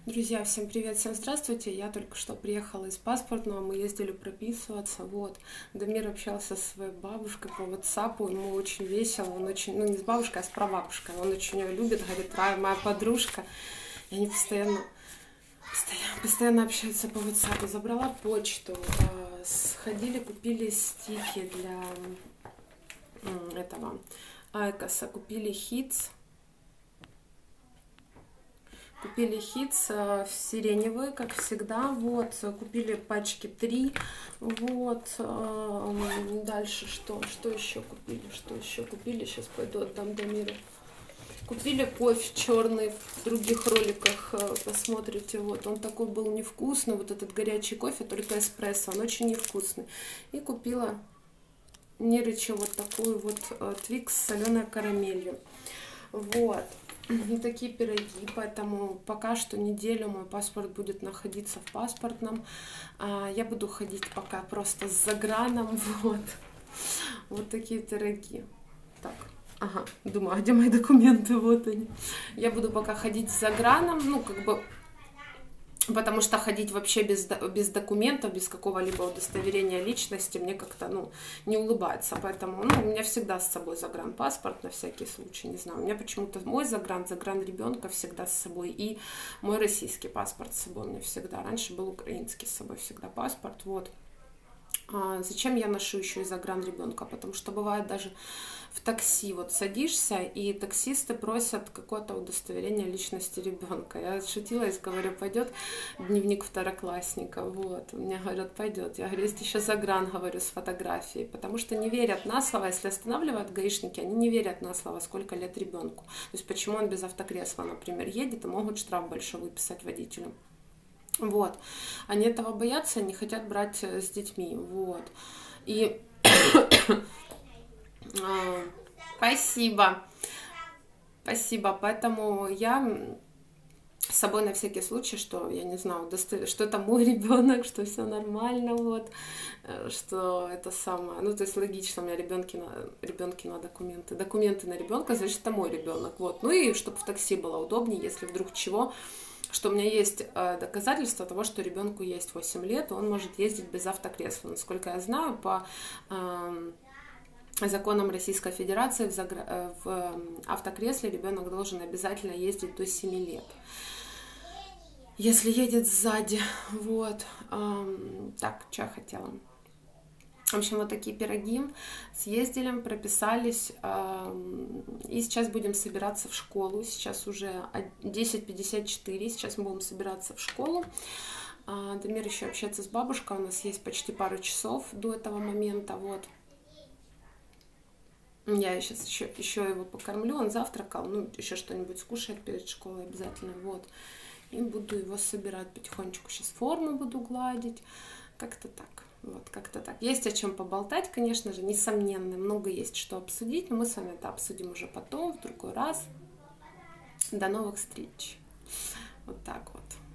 Друзья, всем привет, всем здравствуйте. Я только что приехала из паспортного, мы ездили прописываться. Вот. Дамир общался со своей бабушкой по WhatsApp, ему очень весело, он очень, ну не с бабушкой, а с прабабушкой. Он очень ее любит, говорит, Рая, моя подружка. И они постоянно общаются по WhatsApp. Забрала почту, сходили, купили стики для этого Айкоса, купили хитс. Купили хитс сиреневые, как всегда, вот, купили пачки 3, вот, дальше что еще купили, сейчас пойду отдам Дамиру. Купили кофе черный, в других роликах посмотрите, вот, он такой был невкусный, вот этот горячий кофе, только эспрессо, он очень невкусный. И купила Неричи вот такую вот твикс с соленой карамелью, вот. Такие пироги, поэтому пока что неделю мой паспорт будет находиться в паспортном. Я буду ходить пока просто с заграном, вот. Вот такие пироги. Так, ага, думаю, а где мои документы? Вот они. Я буду пока ходить с заграном, ну, как бы, потому что ходить вообще без документов, без какого-либо удостоверения личности мне как-то, ну, не улыбается. Поэтому, ну, у меня всегда с собой загранпаспорт на всякий случай, не знаю. У меня почему-то мой загран ребенка всегда с собой. И мой российский паспорт с собой у меня всегда. Раньше был украинский с собой всегда паспорт, вот. Зачем я ношу еще и загран ребенка? Потому что бывает даже в такси вот садишься, и таксисты просят какое-то удостоверение личности ребенка. Я шутила и говорю, пойдет дневник второклассника, вот. Мне говорят, пойдет. Я говорю, есть еще загран, говорю, с фотографией, потому что не верят на слово, если останавливают гаишники, они не верят на слово, сколько лет ребенку. То есть почему он без автокресла, например, едет, и могут штраф большой выписать водителю. Вот. Они этого боятся, не хотят брать с детьми. Вот. И спасибо. Спасибо. Поэтому я с собой на всякий случай, что, я не знаю, что это мой ребенок, что все нормально, вот, что это самое, ну, то есть логично, у меня ребенки на документы. Документы на ребенка, значит, это мой ребенок, вот. Ну и чтобы в такси было удобнее, если вдруг чего, что у меня есть доказательства того, что ребенку есть 8 лет, он может ездить без автокресла. Насколько я знаю, по законам Российской Федерации в автокресле ребенок должен обязательно ездить до 7 лет. Если едет сзади, вот. Так, что я хотела? В общем, вот такие пироги. Съездили, прописались. И сейчас будем собираться в школу. Сейчас уже 10:54. Сейчас мы будем собираться в школу. Дамир еще общается с бабушкой. У нас есть почти пару часов до этого момента. Вот. Я сейчас еще его покормлю. Он завтракал. Ну, еще что-нибудь скушает перед школой обязательно. Вот. И буду его собирать потихонечку. Сейчас форму буду гладить. Как-то так. Вот, как-то так. Есть о чем поболтать, конечно же, несомненно. Много есть что обсудить, но мы с вами это обсудим уже потом, в другой раз. До новых встреч. Вот так вот.